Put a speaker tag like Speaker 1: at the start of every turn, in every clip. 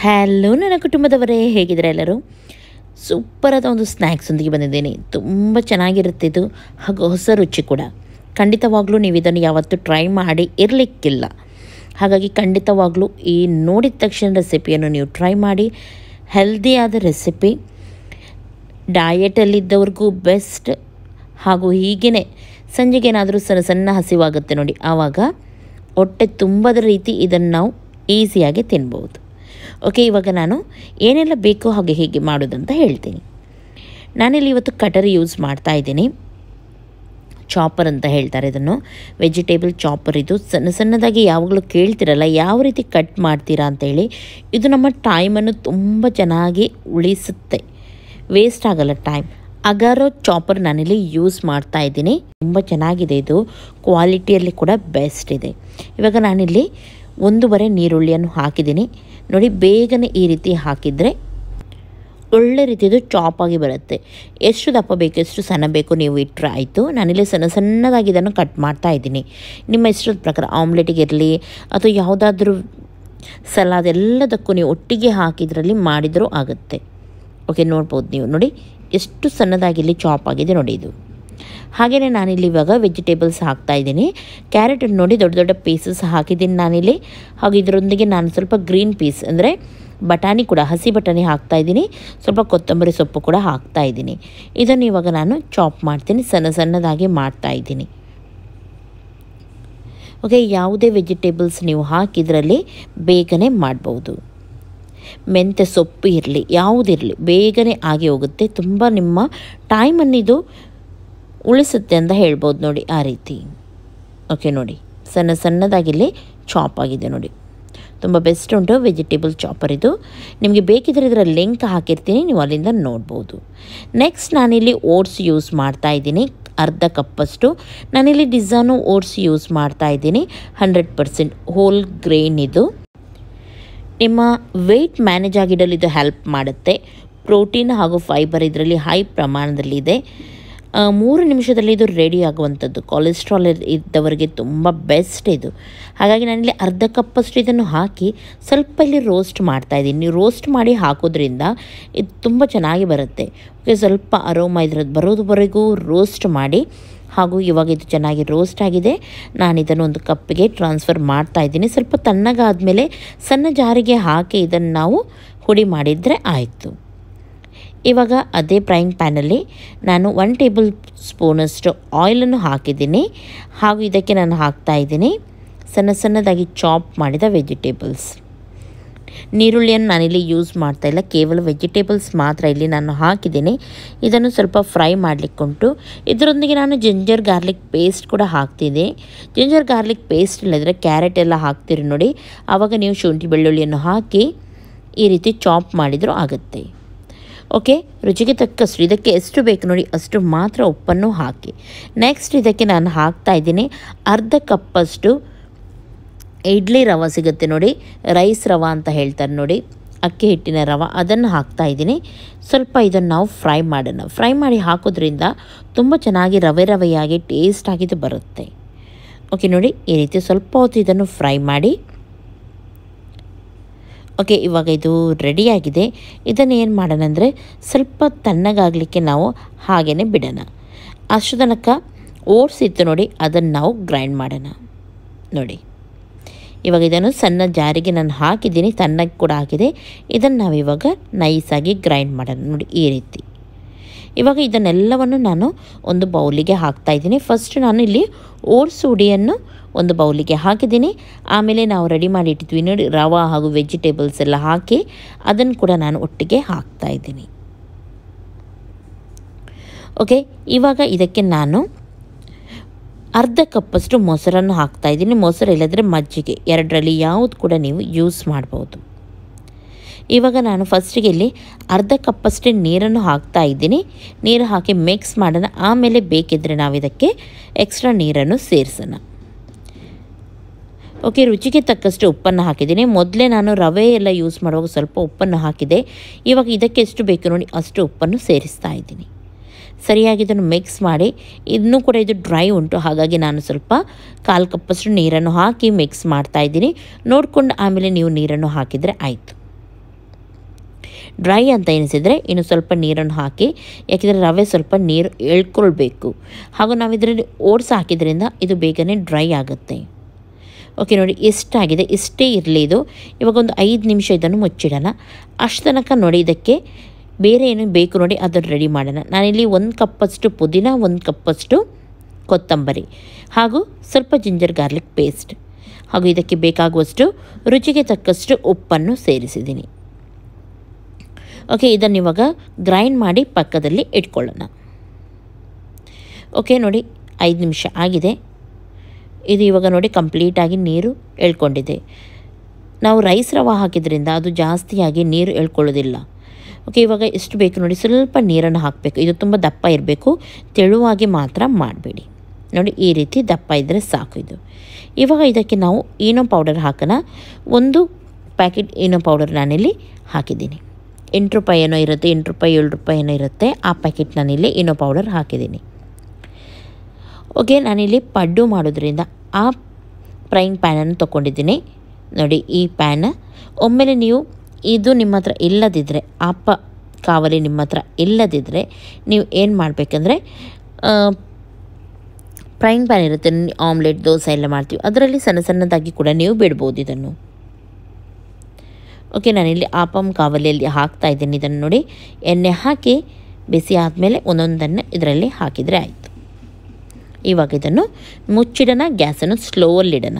Speaker 1: Hello ನನ್ನ ಕುಟುಂಬದವರೇ, ಹೇಗಿದ್ದಾರೆ ಎಲ್ಲರೂ? ಸೂಪರಾದ ಒಂದು ಸ್ನ್ಯಾಕ್ಸೊಂದಿಗೆ ಬಂದಿದ್ದೇನೆ. ತುಂಬ ಚೆನ್ನಾಗಿರುತ್ತೆ ಇದು, ಹಾಗೂ ಹೊಸ ರುಚಿ ಕೂಡ. ಖಂಡಿತವಾಗ್ಲೂ ನೀವು ಇದನ್ನು ಯಾವತ್ತೂ ಟ್ರೈ ಮಾಡಿ ಇರಲಿಕ್ಕಿಲ್ಲ. ಹಾಗಾಗಿ ಖಂಡಿತವಾಗ್ಲೂ ಈ ನೋಡಿದ ತಕ್ಷಣ ರೆಸಿಪಿಯನ್ನು ನೀವು ಟ್ರೈ ಮಾಡಿ. ಹೆಲ್ದಿಯಾದ ರೆಸಿಪಿ, ಡಯಟಲ್ಲಿದ್ದವ್ರಿಗೂ ಬೆಸ್ಟ್. ಹಾಗೂ ಹೀಗೇ ಸಂಜೆಗೆ ಏನಾದರೂ ಸಣ್ಣ ಸಣ್ಣ ಹಸಿವಾಗುತ್ತೆ ನೋಡಿ, ಆವಾಗ ಹೊಟ್ಟೆ ತುಂಬದ ರೀತಿ ಇದನ್ನು ನಾವು ಈಸಿಯಾಗಿ ತಿನ್ಬೋದು. ಓಕೆ, ಇವಾಗ ನಾನು ಏನೆಲ್ಲ ಬೇಕೋ ಹಾಗೆ ಹೇಗೆ ಮಾಡೋದಂತ ಹೇಳ್ತೀನಿ. ನಾನಿಲ್ಲಿ ಇವತ್ತು ಕಟರ್ ಯೂಸ್ ಮಾಡ್ತಾ ಇದ್ದೀನಿ. ಚಾಪರ್ ಅಂತ ಹೇಳ್ತಾರೆ ಇದನ್ನು, ವೆಜಿಟೇಬಲ್ ಚಾಪರ್. ಇದು ಸಣ್ಣ ಸಣ್ಣದಾಗಿ ಯಾವಾಗಲೂ ಕೇಳ್ತಿರಲ್ಲ ಯಾವ ರೀತಿ ಕಟ್ ಮಾಡ್ತೀರಾ ಅಂತೇಳಿ. ಇದು ನಮ್ಮ ಟೈಮನ್ನು ತುಂಬ ಚೆನ್ನಾಗಿ ಉಳಿಸುತ್ತೆ, ವೇಸ್ಟ್ ಆಗಲ್ಲ ಟೈಮ್. ಅಗಾರೋ ಚಾಪರ್ ನಾನಿಲ್ಲಿ ಯೂಸ್ ಮಾಡ್ತಾ ಇದ್ದೀನಿ. ತುಂಬ ಚೆನ್ನಾಗಿದೆ ಇದು, ಕ್ವಾಲಿಟಿಯಲ್ಲಿ ಕೂಡ ಬೆಸ್ಟ್ ಇದೆ. ಇವಾಗ ನಾನಿಲ್ಲಿ 1 ನೀರುಳ್ಳಿಯನ್ನು ಹಾಕಿದ್ದೀನಿ ನೋಡಿ. ಬೇಗನೆ ಈ ರೀತಿ ಹಾಕಿದರೆ ಒಳ್ಳೆ ರೀತಿದು ಚಾಪ್ ಆಗಿ ಬರುತ್ತೆ. ಎಷ್ಟು ದಪ್ಪ ಬೇಕು ಎಷ್ಟು ಸಣ್ಣ ಬೇಕು ನೀವು ಇಟ್ಟರೆ ಆಯಿತು. ನಾನಿಲ್ಲಿ ಸಣ್ಣ ಸಣ್ಣದಾಗಿ ಇದನ್ನು ಕಟ್ ಮಾಡ್ತಾ ಇದ್ದೀನಿ. ನಿಮ್ಮ ಇಷ್ಟದ ಪ್ರಕಾರ ಆಮ್ಲೆಟಿಗೆ ಇರಲಿ ಅಥವಾ ಯಾವುದಾದ್ರೂ ಸಲಾದ್ ಎಲ್ಲದಕ್ಕೂ ನೀವು ಒಟ್ಟಿಗೆ ಹಾಕಿದ್ರಲ್ಲಿ ಮಾಡಿದರೂ ಆಗುತ್ತೆ. ಓಕೆ, ನೋಡ್ಬೋದು ನೀವು ನೋಡಿ ಎಷ್ಟು ಸಣ್ಣದಾಗಿಲ್ಲಿ ಚಾಪ್ ಆಗಿದೆ ನೋಡಿ ಇದು. ಹಾಗೆಯೇ ನಾನಿಲ್ಲಿ ಇವಾಗ ವೆಜಿಟೇಬಲ್ಸ್ ಹಾಕ್ತಾಯಿದ್ದೀನಿ. ಕ್ಯಾರೆಟನ್ನು ನೋಡಿ ದೊಡ್ಡ ದೊಡ್ಡ ಪೀಸಸ್ ಹಾಕಿದ್ದೀನಿ ನಾನಿಲ್ಲಿ. ಹಾಗೂ ಇದರೊಂದಿಗೆ ನಾನು ಸ್ವಲ್ಪ ಗ್ರೀನ್ ಪೀಸ್ ಅಂದರೆ ಬಟಾಣಿ ಕೂಡ, ಹಸಿ ಬಟಾಣಿ ಹಾಕ್ತಾಯಿದ್ದೀನಿ. ಸ್ವಲ್ಪ ಕೊತ್ತಂಬರಿ ಸೊಪ್ಪು ಕೂಡ ಹಾಕ್ತಾಯಿದ್ದೀನಿ. ಇದನ್ನು ಇವಾಗ ನಾನು ಚಾಪ್ ಮಾಡ್ತೀನಿ, ಸಣ್ಣ ಸಣ್ಣದಾಗಿ ಮಾಡ್ತಾಯಿದ್ದೀನಿ. ಓಕೆ, ಯಾವುದೇ ವೆಜಿಟೇಬಲ್ಸ್ ನೀವು ಹಾಕಿದ್ರಲ್ಲಿ ಬೇಗನೆ ಮಾಡ್ಬೋದು. ಮೆಂತ್ಯ ಸೊಪ್ಪು ಇರಲಿ ಯಾವುದಿರಲಿ ಬೇಗನೆ ಆಗಿ ಹೋಗುತ್ತೆ. ತುಂಬ ನಿಮ್ಮ ಟೈಮನ್ನಿದು ಉಳಿಸುತ್ತೆ ಅಂತ ಹೇಳ್ಬೋದು ನೋಡಿ, ಆ ರೀತಿ. ಓಕೆ ನೋಡಿ, ಸಣ್ಣ ಸಣ್ಣದಾಗಿಲ್ಲಿ ಚಾಪ್ ಆಗಿದೆ ನೋಡಿ, ತುಂಬ ಬೆಸ್ಟ್ ಉಂಟು ವೆಜಿಟೇಬಲ್ ಚಾಪರ್ ಇದು. ನಿಮಗೆ ಬೇಕಿದ್ರೆ ಇದರ ಲಿಂಕ್ ಹಾಕಿರ್ತೀನಿ, ನೀವು ಅಲ್ಲಿಂದ ನೋಡ್ಬೋದು. ನೆಕ್ಸ್ಟ್ ನಾನಿಲ್ಲಿ ಓಟ್ಸ್ ಯೂಸ್ ಮಾಡ್ತಾಯಿದ್ದೀನಿ, ಅರ್ಧ ಕಪ್ಪಷ್ಟು. ನಾನಿಲ್ಲಿ ಡಿಸೈನು ಓಟ್ಸ್ ಯೂಸ್ ಮಾಡ್ತಾಯಿದ್ದೀನಿ. 100% ಹೋಲ್ ಗ್ರೇನ್ ಇದು. ನಿಮ್ಮ ವೆಯ್ಟ್ ಮ್ಯಾನೇಜ್ ಆಗಿಡಲು ಇದು ಹೆಲ್ಪ್ ಮಾಡುತ್ತೆ. ಪ್ರೋಟೀನ್ ಹಾಗೂ ಫೈಬರ್ ಇದರಲ್ಲಿ ಹೈ ಪ್ರಮಾಣದಲ್ಲಿದೆ. 3 ನಿಮಿಷದಲ್ಲಿ ಇದು ರೆಡಿ ಆಗುವಂಥದ್ದು. ಕೊಲೆಸ್ಟ್ರಾಲ್ ಇದ್ದವರಿಗೆ ತುಂಬ ಬೆಸ್ಟ್ ಇದು. ಹಾಗಾಗಿ ನಾನಿಲ್ಲಿ ಅರ್ಧ ಕಪ್ಪಷ್ಟು ಇದನ್ನು ಹಾಕಿ ಸ್ವಲ್ಪ ಇಲ್ಲಿ ರೋಸ್ಟ್ ಮಾಡ್ತಾಯಿದ್ದೀನಿ. ನೀವು ರೋಸ್ಟ್ ಮಾಡಿ ಹಾಕೋದ್ರಿಂದ ಇದು ತುಂಬ ಚೆನ್ನಾಗಿ ಬರುತ್ತೆ. ಓಕೆ, ಸ್ವಲ್ಪ ಅರೋಮಾ ಇದ್ರದ್ದು ಬರೋದುವರೆಗೂ ರೋಸ್ಟ್ ಮಾಡಿ. ಹಾಗೂ ಇವಾಗ ಇದು ಚೆನ್ನಾಗಿ ರೋಸ್ಟ್ ಆಗಿದೆ. ನಾನು ಇದನ್ನು ಒಂದು ಕಪ್ಪಿಗೆ ಟ್ರಾನ್ಸ್ಫರ್ ಮಾಡ್ತಾಯಿದ್ದೀನಿ. ಸ್ವಲ್ಪ ತಣ್ಣಗಾದಮೇಲೆ ಸಣ್ಣ ಜಾರಿಗೆ ಹಾಕಿ ಇದನ್ನು ನಾವು ಹುಡಿ ಮಾಡಿದರೆ ಆಯಿತು. ಇವಾಗ ಅದೇ ಫ್ರೈಯಿಂಗ್ ಪ್ಯಾನಲ್ಲಿ ನಾನು 1 ಟೇಬಲ್ ಸ್ಪೂನಷ್ಟು ಆಯಿಲನ್ನು ಹಾಕಿದ್ದೀನಿ. ಹಾಗೂ ಇದಕ್ಕೆ ನಾನು ಹಾಕ್ತಾಯಿದ್ದೀನಿ ಸಣ್ಣ ಸಣ್ಣದಾಗಿ ಚಾಪ್ ಮಾಡಿದ ವೆಜಿಟೇಬಲ್ಸ್. ನೀರುಳ್ಳಿಯನ್ನು ನಾನಿಲ್ಲಿ ಯೂಸ್ ಮಾಡ್ತಾಯಿಲ್ಲ, ಕೇವಲ ವೆಜಿಟೇಬಲ್ಸ್ ಮಾತ್ರ ಇಲ್ಲಿ ನಾನು ಹಾಕಿದ್ದೀನಿ. ಇದನ್ನು ಸ್ವಲ್ಪ ಫ್ರೈ ಮಾಡಲಿಕ್ಕುಂಟು. ಇದರೊಂದಿಗೆ ನಾನು ಜಿಂಜರ್ ಗಾರ್ಲಿಕ್ ಪೇಸ್ಟ್ ಕೂಡ ಹಾಕ್ತಿದ್ದೆ. ಜಿಂಜರ್ ಗಾರ್ಲಿಕ್ ಪೇಸ್ಟ್ ಇಲ್ಲದ್ರೆ ಕ್ಯಾರೆಟ್ ಎಲ್ಲ ಹಾಕ್ತೀರಿ ನೋಡಿ, ಆವಾಗ ನೀವು ಶುಂಠಿ ಬೆಳ್ಳುಳ್ಳಿಯನ್ನು ಹಾಕಿ ಈ ರೀತಿ ಚಾಪ್ ಮಾಡಿದರೂ ಆಗುತ್ತೆ. ಓಕೆ, ರುಚಿಗೆ ತಕ್ಕಷ್ಟು, ಇದಕ್ಕೆ ಎಷ್ಟು ಬೇಕು ನೋಡಿ ಅಷ್ಟು ಮಾತ್ರ ಉಪ್ಪನ್ನು ಹಾಕಿ. ನೆಕ್ಸ್ಟ್ ಇದಕ್ಕೆ ನಾನು ಹಾಕ್ತಾಯಿದ್ದೀನಿ ಅರ್ಧ ಕಪ್ಪಷ್ಟು ಇಡ್ಲಿ ರವೆ ಸಿಗುತ್ತೆ ನೋಡಿ, ರೈಸ್ ರವೆ ಅಂತ ಹೇಳ್ತಾರೆ ನೋಡಿ, ಅಕ್ಕಿ ಹಿಟ್ಟಿನ ರವೆ, ಅದನ್ನು ಹಾಕ್ತಾಯಿದ್ದೀನಿ. ಸ್ವಲ್ಪ ಇದನ್ನು ನಾವು ಫ್ರೈ ಮಾಡೋಣ. ಫ್ರೈ ಮಾಡಿ ಹಾಕೋದ್ರಿಂದ ತುಂಬ ಚೆನ್ನಾಗಿ ರವೆ ರವೆಯಾಗಿ ಟೇಸ್ಟ್ ಆಗಿದ್ದು ಬರುತ್ತೆ. ಓಕೆ ನೋಡಿ, ಈ ರೀತಿ ಸ್ವಲ್ಪ ಹೊತ್ತು ಇದನ್ನು ಫ್ರೈ ಮಾಡಿ. ಓಕೆ, ಇವಾಗ ಇದು ರೆಡಿಯಾಗಿದೆ. ಇದನ್ನು ಏನು ಮಾಡೋಣ ಅಂದರೆ ಸ್ವಲ್ಪ ತಣ್ಣಗಾಗಲಿಕ್ಕೆ ನಾವು ಹಾಗೇ ಬಿಡೋಣ. ಅಷ್ಟು ತನಕ ಓಟ್ಸ್ ಇತ್ತು ನೋಡಿ, ಅದನ್ನು ನಾವು ಗ್ರೈಂಡ್ ಮಾಡೋಣ ನೋಡಿ. ಇವಾಗ ಇದನ್ನು ಸಣ್ಣ ಜಾರಿಗೆ ನಾನು ಹಾಕಿದ್ದೀನಿ, ತಣ್ಣಗೆ ಕೂಡ ಆಗಿದೆ. ಇದನ್ನು ನಾವಿವಾಗ ನೈಸಾಗಿ ಗ್ರೈಂಡ್ ಮಾಡೋಣ ನೋಡಿ, ಈ ರೀತಿ. ಇವಾಗ ಇದನ್ನೆಲ್ಲವನ್ನು ನಾನು ಒಂದು ಬೌಲಿಗೆ ಹಾಕ್ತಾಯಿದ್ದೀನಿ. ಫಸ್ಟ್ ನಾನು ಇಲ್ಲಿ ಓಟ್ಸ್ ಹುಡಿಯನ್ನು ಒಂದು ಬೌಲಿಗೆ ಹಾಕಿದ್ದೀನಿ. ಆಮೇಲೆ ನಾವು ರೆಡಿ ಮಾಡಿ ಇಟ್ಟಿದ್ವಿ ನೋಡಿ ರವೆ ಹಾಗೂ ವೆಜಿಟೇಬಲ್ಸ್ ಎಲ್ಲ ಹಾಕಿ ಅದನ್ನು ಕೂಡ ನಾನು ಒಟ್ಟಿಗೆ ಹಾಕ್ತಾಯಿದ್ದೀನಿ. ಓಕೆ, ಇವಾಗ ಇದಕ್ಕೆ ನಾನು ಅರ್ಧ ಕಪ್ಪಷ್ಟು ಮೊಸರನ್ನು ಹಾಕ್ತಾಯಿದ್ದೀನಿ. ಮೊಸರು ಇಲ್ಲದ್ರೆ ಮಜ್ಜಿಗೆ, ಎರಡರಲ್ಲಿ ಯಾವುದು ಕೂಡ ನೀವು ಯೂಸ್ ಮಾಡ್ಬೋದು. ಇವಾಗ ನಾನು ಫಸ್ಟಿಗೆ ಇಲ್ಲಿ ಅರ್ಧ ಕಪ್ಪಷ್ಟೇ ನೀರನ್ನು ಹಾಕ್ತಾಯಿದ್ದೀನಿ. ನೀರು ಹಾಕಿ ಮಿಕ್ಸ್ ಮಾಡೋಣ. ಆಮೇಲೆ ಬೇಕಿದ್ದರೆ ನಾವು ಇದಕ್ಕೆ ಎಕ್ಸ್ಟ್ರಾ ನೀರನ್ನು ಸೇರಿಸೋಣ. ಓಕೆ, ರುಚಿಗೆ ತಕ್ಕಷ್ಟು ಉಪ್ಪನ್ನು ಹಾಕಿದ್ದೀನಿ. ಮೊದಲೇ ನಾನು ರವೆ ಎಲ್ಲ ಯೂಸ್ ಮಾಡುವಾಗ ಸ್ವಲ್ಪ ಉಪ್ಪನ್ನು ಹಾಕಿದೆ. ಇವಾಗ ಇದಕ್ಕೆ ಎಷ್ಟು ಬೇಕು ನೋಡಿ ಅಷ್ಟು ಉಪ್ಪನ್ನು ಸೇರಿಸ್ತಾ ಇದ್ದೀನಿ. ಸರಿಯಾಗಿ ಇದನ್ನು ಮಿಕ್ಸ್ ಮಾಡಿ. ಇನ್ನೂ ಕೂಡ ಇದು ಡ್ರೈ ಉಂಟು, ಹಾಗಾಗಿ ನಾನು ಸ್ವಲ್ಪ 1/4 ಕಪ್ಪಷ್ಟು ನೀರನ್ನು ಹಾಕಿ ಮಿಕ್ಸ್ ಮಾಡ್ತಾಯಿದ್ದೀನಿ. ನೋಡಿಕೊಂಡು ಆಮೇಲೆ ನೀವು ನೀರನ್ನು ಹಾಕಿದರೆ ಆಯಿತು. ಡ್ರೈ ಅಂತ ಎನಿಸಿದರೆ ಇನ್ನು ಸ್ವಲ್ಪ ನೀರನ್ನು ಹಾಕಿ, ಯಾಕೆಂದರೆ ರವೆ ಸ್ವಲ್ಪ ನೀರು ಎಳ್ಕೊಳ್ಬೇಕು. ಹಾಗೂ ನಾವು ಇದರಲ್ಲಿ ಓಟ್ಸ್ ಹಾಕಿದ್ರಿಂದ ಇದು ಬೇಗನೆ ಡ್ರೈ ಆಗುತ್ತೆ. ಓಕೆ ನೋಡಿ, ಎಷ್ಟಾಗಿದೆ, ಇಷ್ಟೇ ಇರಲಿ ಇದು. ಇವಾಗ ಒಂದು 5 ನಿಮಿಷ ಇದನ್ನು ಮುಚ್ಚಿಡೋಣ. ಅಷ್ಟು ತನಕ ನೋಡಿ ಇದಕ್ಕೆ ಬೇರೆ ಏನು ಬೇಕು ನೋಡಿ ಅದನ್ನು ರೆಡಿ ಮಾಡೋಣ. ನಾನಿಲ್ಲಿ 1 ಕಪ್ಪಷ್ಟು ಪುದೀನ, 1 ಕಪ್ಪಷ್ಟು ಕೊತ್ತಂಬರಿ ಹಾಗೂ ಸ್ವಲ್ಪ ಜಿಂಜರ್ ಗಾರ್ಲಿಕ್ ಪೇಸ್ಟ್ ಹಾಗೂ ಇದಕ್ಕೆ ಬೇಕಾಗುವಷ್ಟು ರುಚಿಗೆ ತಕ್ಕಷ್ಟು ಉಪ್ಪನ್ನು ಸೇರಿಸಿದ್ದೀನಿ. ಓಕೆ, ಇದನ್ನು ಇವಾಗ ಗ್ರೈಂಡ್ ಮಾಡಿ ಪಕ್ಕದಲ್ಲಿ ಇಟ್ಕೊಳ್ಳೋಣ. ಓಕೆ ನೋಡಿ, 5 ನಿಮಿಷ ಆಗಿದೆ. ಇದು ಇವಾಗ ನೋಡಿ ಕಂಪ್ಲೀಟಾಗಿ ನೀರು ಎಳ್ಕೊಂಡಿದೆ. ನಾವು ರೈಸ್ ರವೆ ಹಾಕಿದ್ರಿಂದ ಅದು ಜಾಸ್ತಿಯಾಗಿ ನೀರು ಎಳ್ಕೊಳ್ಳೋದಿಲ್ಲ. ಓಕೆ, ಇವಾಗ ಎಷ್ಟು ಬೇಕು ನೋಡಿ ಸ್ವಲ್ಪ ನೀರನ್ನು ಹಾಕಬೇಕು. ಇದು ತುಂಬ ದಪ್ಪ ಇರಬೇಕು, ತೆಳುವಾಗಿ ಮಾತ್ರ ಮಾಡಬೇಡಿ. ನೋಡಿ ಈ ರೀತಿ ದಪ್ಪ ಇದ್ದರೆ ಸಾಕು ಇದು. ಇವಾಗ ಇದಕ್ಕೆ ನಾವು ಈನೋ ಪೌಡರ್ ಹಾಕೋಣ. 1 ಪ್ಯಾಕೆಟ್ ಈನೋ ಪೌಡರ್ ನಾನಿಲ್ಲಿ ಹಾಕಿದ್ದೀನಿ. 8 ರೂಪಾಯಿ ಏನೋ ಇರುತ್ತೆ, 8 ರೂಪಾಯಿ 7 ರೂಪಾಯಿ ಏನೋ ಇರುತ್ತೆ, ಆ ಪ್ಯಾಕೆಟ್ ನಾನಿಲ್ಲಿ ಈನೋ ಪೌಡರ್ ಹಾಕಿದ್ದೀನಿ. ಓಕೆ, ನಾನಿಲ್ಲಿ ಪಡ್ಡು ಮಾಡೋದ್ರಿಂದ ಆ ಫ್ರೈಯಿಂಗ್ ಪ್ಯಾನನ್ನು ತೊಗೊಂಡಿದ್ದೀನಿ. ನೋಡಿ ಈ ಪ್ಯಾನ್ ಒಮ್ಮೆಲೆ ನೀವು ಇದು ನಿಮ್ಮ ಹತ್ರ ಇಲ್ಲದಿದ್ದರೆ, ಕಾವಲಿ ನಿಮ್ಮ ಹತ್ರ ಇಲ್ಲದಿದ್ದರೆ ನೀವು ಏನು ಮಾಡಬೇಕಂದ್ರೆ ಫ್ರೈಯಿಂಗ್ ಪ್ಯಾನ್ ಇರುತ್ತೆ, ಆಮ್ಲೆಟ್ ದೋಸೆ ಎಲ್ಲ ಮಾಡ್ತೀವಿ, ಅದರಲ್ಲಿ ಸಣ್ಣ ಸಣ್ಣದಾಗಿ ಕೂಡ ನೀವು ಬಿಡ್ಬೋದು ಇದನ್ನು. ಓಕೆ, ನಾನಿಲ್ಲಿ ಕಾವಲಿಯಲ್ಲಿ ಹಾಕ್ತಾಯಿದ್ದೀನಿ. ಇದನ್ನು ನೋಡಿ ಎಣ್ಣೆ ಹಾಕಿ ಬಿಸಿ ಆದಮೇಲೆ ಒಂದೊಂದನ್ನು ಇದರಲ್ಲಿ ಹಾಕಿದರೆ ಆಯಿತು. ಇವಾಗ ಇದನ್ನು ಮುಚ್ಚಿಡೋಣ. ಗ್ಯಾಸನ್ನು ಸ್ಲೋವಲ್ಲಿಡೋಣ.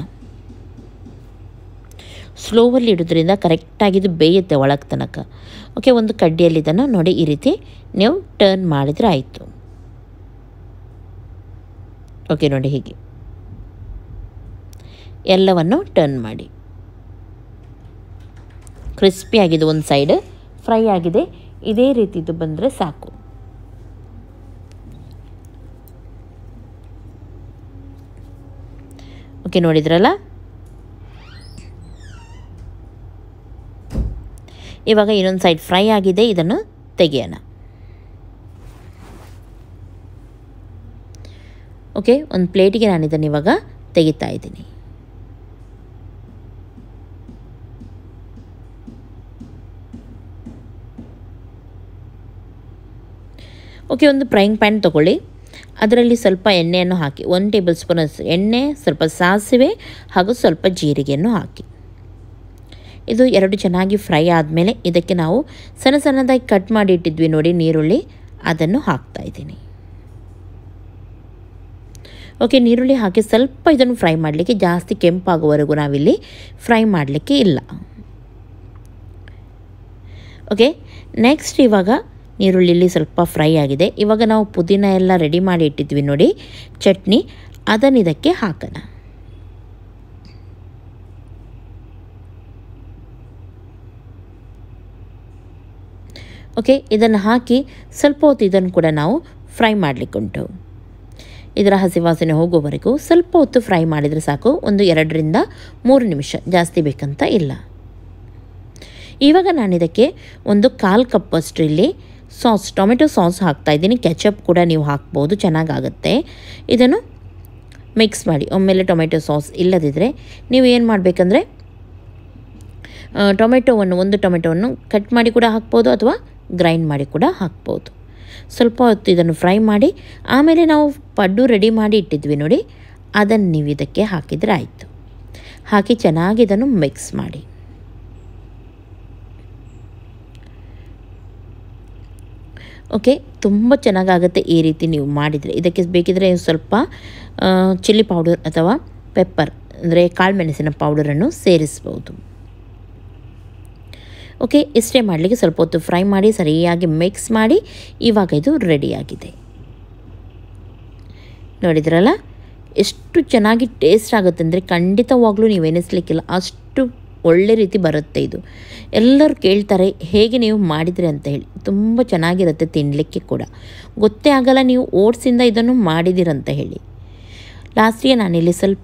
Speaker 1: ಸ್ಲೋವಲ್ಲಿ ಇಡೋದ್ರಿಂದ ಕರೆಕ್ಟಾಗಿದ್ದು ಬೇಯುತ್ತೆ ಒಳಗೆ ತನಕ. ಓಕೆ, ಒಂದು ಕಡ್ಡಿಯಲ್ಲಿ ಇದನ್ನು ನೋಡಿ ಈ ರೀತಿ ನೀವು ಟರ್ನ್ ಮಾಡಿದರೆ ಆಯಿತು. ಓಕೆ ನೋಡಿ, ಹೀಗೆ ಎಲ್ಲವನ್ನು ಟರ್ನ್ ಮಾಡಿ. ಕ್ರಿಸ್ಪಿ ಆಗಿದೆ, ಒಂದು ಸೈಡ್ ಫ್ರೈ ಆಗಿದೆ. ಇದೇ ರೀತಿದು ಬಂದರೆ ಸಾಕು. ಓಕೆ, ನೋಡಿದ್ರಲ್ಲ. ಇವಾಗ ಇನ್ನೊಂದು ಸೈಡ್ ಫ್ರೈ ಆಗಿದೆ, ಇದನ್ನು ತೆಗೆಯೋಣ. ಓಕೆ, ಒಂದು ಪ್ಲೇಟಿಗೆ ನಾನು ಇದನ್ನು ಇವಾಗ ತೆಗಿತಾ ಇದ್ದೀನಿ. ಓಕೆ, ಒಂದು ಫ್ರೈಯಿಂಗ್ ಪ್ಯಾನ್ ತೊಗೊಳ್ಳಿ. ಅದರಲ್ಲಿ ಸ್ವಲ್ಪ ಎಣ್ಣೆಯನ್ನು ಹಾಕಿ, 1 ಟೇಬಲ್ ಸ್ಪೂನ್ ಎಣ್ಣೆ, ಸ್ವಲ್ಪ ಸಾಸಿವೆ ಹಾಗೂ ಸ್ವಲ್ಪ ಜೀರಿಗೆಯನ್ನು ಹಾಕಿ. ಇದು 2 ಚೆನ್ನಾಗಿ ಫ್ರೈ ಆದಮೇಲೆ ಇದಕ್ಕೆ ನಾವು ಸಣ್ಣ ಸಣ್ಣದಾಗಿ ಕಟ್ ಮಾಡಿ ಇಟ್ಟಿದ್ವಿ ನೋಡಿ ನೀರುಳ್ಳಿ, ಅದನ್ನು ಹಾಕ್ತಾಯಿದ್ದೀನಿ. ಓಕೆ, ನೀರುಳ್ಳಿ ಹಾಕಿ ಸ್ವಲ್ಪ ಇದನ್ನು ಫ್ರೈ ಮಾಡಲಿಕ್ಕೆ, ಜಾಸ್ತಿ ಕೆಂಪಾಗುವವರೆಗೂ ನಾವಿಲ್ಲಿ ಫ್ರೈ ಮಾಡಲಿಕ್ಕೆ ಇಲ್ಲ. ಓಕೆ, ನೆಕ್ಸ್ಟ್ ಇವಾಗ ಈರುಳ್ಳಿ ಸ್ವಲ್ಪ ಫ್ರೈ ಆಗಿದೆ. ಇವಾಗ ನಾವು ಪುದೀನ ಎಲ್ಲ ರೆಡಿ ಮಾಡಿ ಇಟ್ಟಿದ್ವಿ ನೋಡಿ ಚಟ್ನಿ, ಅದನ್ನು ಇದಕ್ಕೆ ಹಾಕೋಣ. ಓಕೆ, ಇದನ್ನು ಹಾಕಿ ಸ್ವಲ್ಪ ಹೊತ್ತು ಇದನ್ನು ಕೂಡ ನಾವು ಫ್ರೈ ಮಾಡಲಿಕ್ಕುಂಟು. ಇದರ ಹಸಿ ವಾಸನೆ ಹೋಗೋವರೆಗೂ ಸ್ವಲ್ಪ ಹೊತ್ತು ಫ್ರೈ ಮಾಡಿದರೆ ಸಾಕು. ಒಂದು 2 ರಿಂದ 3 ನಿಮಿಷ, ಜಾಸ್ತಿ ಬೇಕಂತ ಇಲ್ಲ. ಇವಾಗ ನಾನು ಇದಕ್ಕೆ ಒಂದು 1/4 ಕಪ್ಪಷ್ಟು ಇಲ್ಲಿ ಸಾಸ್, ಟೊಮೆಟೊ ಸಾಸ್ ಹಾಕ್ತಾಯಿದ್ದೀನಿ. ಕೆಚಪ್ ಕೂಡ ನೀವು ಹಾಕ್ಬೋದು, ಚೆನ್ನಾಗಾಗುತ್ತೆ. ಇದನ್ನು ಮಿಕ್ಸ್ ಮಾಡಿ. ಒಮ್ಮೆಲೆ ಟೊಮೆಟೊ ಸಾಸ್ ಇಲ್ಲದಿದ್ದರೆ ನೀವು ಏನು ಮಾಡಬೇಕಂದ್ರೆ ಒಂದು ಟೊಮೆಟೊವನ್ನು ಕಟ್ ಮಾಡಿ ಕೂಡ ಹಾಕ್ಬೋದು ಅಥವಾ ಗ್ರೈಂಡ್ ಮಾಡಿ ಕೂಡ ಹಾಕ್ಬೋದು. ಸ್ವಲ್ಪ ಹೊತ್ತು ಇದನ್ನು ಫ್ರೈ ಮಾಡಿ ಆಮೇಲೆ ನಾವು ಪಡ್ಡು ರೆಡಿ ಮಾಡಿ ಇಟ್ಟಿದ್ವಿ ನೋಡಿ, ಅದನ್ನು ನೀವು ಇದಕ್ಕೆ ಹಾಕಿದರೆ ಆಯಿತು. ಹಾಕಿ ಚೆನ್ನಾಗಿ ಇದನ್ನು ಮಿಕ್ಸ್ ಮಾಡಿ. ಓಕೆ, ತುಂಬ ಚೆನ್ನಾಗಾಗುತ್ತೆ ಈ ರೀತಿ ನೀವು ಮಾಡಿದರೆ. ಇದಕ್ಕೆ ಬೇಕಿದ್ದರೆ ಸ್ವಲ್ಪ ಚಿಲ್ಲಿ ಪೌಡರ್ ಅಥವಾ ಪೆಪ್ಪರ್ ಅಂದರೆ ಕಾಳುಮೆಣಸಿನ ಪೌಡರನ್ನು ಸೇರಿಸ್ಬೋದು. ಓಕೆ, ಇಷ್ಟೇ ಮಾಡಲಿಕ್ಕೆ ಸ್ವಲ್ಪ ಹೊತ್ತು ಫ್ರೈ ಮಾಡಿ ಸರಿಯಾಗಿ ಮಿಕ್ಸ್ ಮಾಡಿ. ಇವಾಗ ಇದು ರೆಡಿಯಾಗಿದೆ. ನೋಡಿದ್ರಲ್ಲ ಎಷ್ಟು ಚೆನ್ನಾಗಿ ಟೇಸ್ಟ್ ಆಗುತ್ತೆ ಅಂದರೆ ಖಂಡಿತವಾಗ್ಲೂ ನೀವು ಎನಿಸ್ಲಿಕ್ಕಿಲ್ಲ, ಅಷ್ಟು ಒಳ್ಳೆ ರೀತಿ ಬರುತ್ತೆ ಇದು. ಎಲ್ಲರೂ ಕೇಳ್ತಾರೆ ಹೇಗೆ ನೀವು ಮಾಡಿದ್ರಿ ಅಂತ ಹೇಳಿ. ತುಂಬ ಚೆನ್ನಾಗಿರುತ್ತೆ ತಿನ್ನಲಿಕ್ಕೆ ಕೂಡ. ಗೊತ್ತೇ ಆಗಲ್ಲ ನೀವು ಓಟ್ಸಿಂದ ಇದನ್ನು ಮಾಡಿದಿರಂತ ಹೇಳಿ. ಲಾಸ್ಟಿಗೆ ನಾನಿಲ್ಲಿ ಸ್ವಲ್ಪ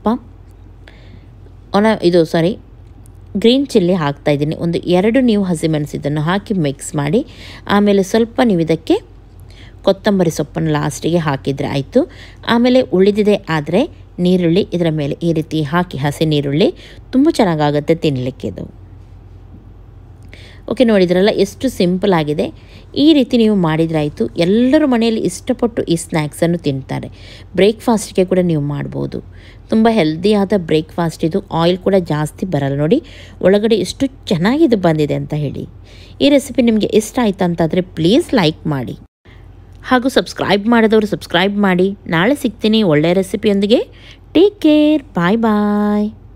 Speaker 1: ಗ್ರೀನ್ ಚಿಲ್ಲಿ ಹಾಕ್ತಾಯಿದ್ದೀನಿ. ಒಂದು 2 ನೀವು ಹಸಿಮೆಣಸು ಇದನ್ನು ಹಾಕಿ ಮಿಕ್ಸ್ ಮಾಡಿ ಆಮೇಲೆ ಸ್ವಲ್ಪ ನೀವು ಇದಕ್ಕೆ ಕೊತ್ತಂಬರಿ ಸೊಪ್ಪನ್ನು ಲಾಸ್ಟಿಗೆ ಹಾಕಿದರೆ ಆಯಿತು. ಆಮೇಲೆ ಉಳಿದಿದೆ ಆದರೆ ನೀರುಳ್ಳಿ ಇದರ ಮೇಲೆ ಈ ರೀತಿ ಹಾಕಿ, ಹಸಿ ನೀರುಳ್ಳಿ ತುಂಬ ಚೆನ್ನಾಗಾಗುತ್ತೆ ತಿನ್ನಲಿಕ್ಕೆ ಇದು. ಓಕೆ, ನೋಡಿದ್ರಲ್ಲ ಎಷ್ಟು ಸಿಂಪಲ್ ಆಗಿದೆ. ಈ ರೀತಿ ನೀವು ಮಾಡಿದ್ರಾಯಿತು. ಎಲ್ಲರೂ ಮನೆಯಲ್ಲಿ ಇಷ್ಟಪಟ್ಟು ಈ ಸ್ನ್ಯಾಕ್ಸನ್ನು ತಿಂತಾರೆ. ಬ್ರೇಕ್ಫಾಸ್ಟ್ಗೆ ಕೂಡ ನೀವು ಮಾಡ್ಬೋದು. ತುಂಬ ಹೆಲ್ದಿಯಾದ ಬ್ರೇಕ್ಫಾಸ್ಟ್ ಇದು. ಆಯಿಲ್ ಕೂಡ ಜಾಸ್ತಿ ಬರಲ್ಲ. ನೋಡಿ ಒಳಗಡೆ ಎಷ್ಟು ಚೆನ್ನಾಗಿದು ಬಂದಿದೆ ಅಂತ ಹೇಳಿ. ಈ ರೆಸಿಪಿ ನಿಮಗೆ ಇಷ್ಟ ಆಯ್ತು ಅಂತಾದರೆ ಪ್ಲೀಸ್ ಲೈಕ್ ಮಾಡಿ, ಹಾಗೂ ಸಬ್ಸ್ಕ್ರೈಬ್ ಮಾಡಿದವರು ಸಬ್ಸ್ಕ್ರೈಬ್ ಮಾಡಿ. ನಾಳೆ ಸಿಗ್ತೀನಿ ಒಳ್ಳೆಯ ರೆಸಿಪಿಯೊಂದಿಗೆ. ಟೇಕ್ ಕೇರ್, ಬಾಯ್ ಬಾಯ್.